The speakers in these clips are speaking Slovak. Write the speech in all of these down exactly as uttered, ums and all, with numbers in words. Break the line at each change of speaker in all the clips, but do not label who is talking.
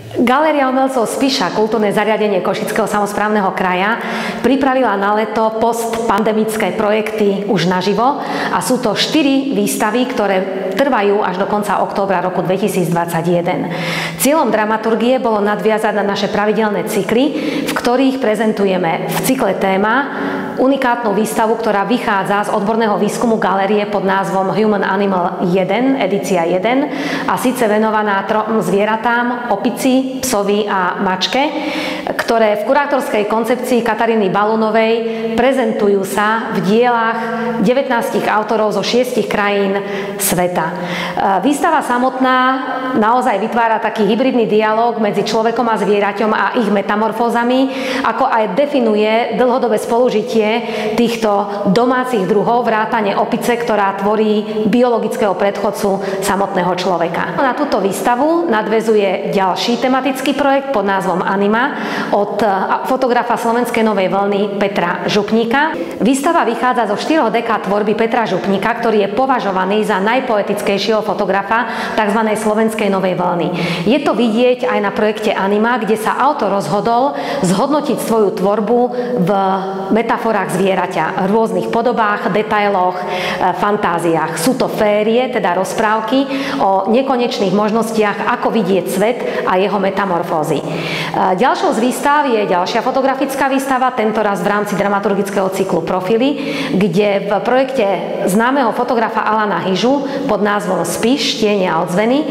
Galéria umelcov Spiša, kultúrne zariadenie Košického samosprávneho kraja, pripravila na leto postpandemické projekty už naživo a sú to štyri výstavy, ktoré trvajú až do konca októbra roku dvetisícdvadsaťjeden. Cieľom dramaturgie bolo nadviazať na naše pravidelné cykly, v ktorých prezentujeme v cykle téma unikátnu výstavu, ktorá vychádza z odborného výskumu galérie pod názvom Human Animal jeden, edícia jeden, a síce venovaná trom zvieratám, opici, psovi a mačke, ktoré v kurátorskej koncepcii Kataríny Balunovej prezentujú sa v dielach devätnástich autorov zo šiestich krajín sveta. Výstava samotná naozaj vytvára taký hybridný dialóg medzi človekom a zvieraťom a ich metamorfózami, ako aj definuje dlhodobé spolužitie týchto domácich druhov, vrátane opice, ktorá tvorí biologického predchodcu samotného človeka. Na túto výstavu nadväzuje ďalší tematický projekt pod názvom Anima od fotografa slovenskej novej vlny Petra Župníka. Výstava vychádza zo štyroch dekád tvorby Petra Župníka, ktorý je považovaný za najpoetickejšieho fotografa tzv. Slovenskej novej vlny. Je to vidieť aj na projekte Anima, kde sa autor rozhodol zhodnotiť svoju tvorbu v metaforách zvieraťa, v rôznych podobách, detailoch, fantáziách. Sú to férie, teda rozprávky o nekonečných možnostiach, ako vidieť svet a jeho metamorfózy. Ďalšou z výstav je ďalšia fotografická výstava, tentoraz v rámci dramaturgického cyklu Profily, kde v projekte známeho fotografa Alana Hyžu pod názvom Spiš, tiene a odzveny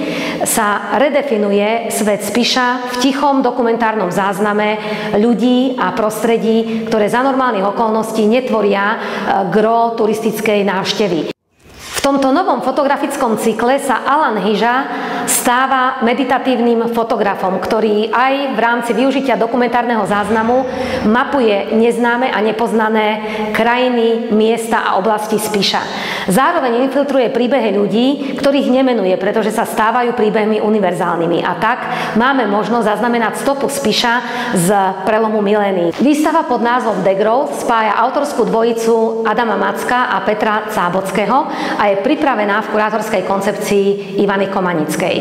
sa redefinuje svet Spiša v tichom dokumentárnom zázname ľudí a prostredí, ktoré za normálnych okolností netvoria gro turistickej návštevy. V tomto novom fotografickom cykle sa Alan Hyža stáva meditatívnym fotografom, ktorý aj v rámci využitia dokumentárneho záznamu mapuje neznáme a nepoznané krajiny, miesta a oblasti Spiša. Zároveň infiltruje príbehy ľudí, ktorých nemenuje, pretože sa stávajú príbehmi univerzálnymi. A tak máme možnosť zaznamenať stopu Spiša z prelomu milénií. Výstava pod názvom The Growth spája autorskú dvojicu Adama Macka a Petra Cábockého a je pripravená v kurátorskej koncepcii Ivany Komanickej.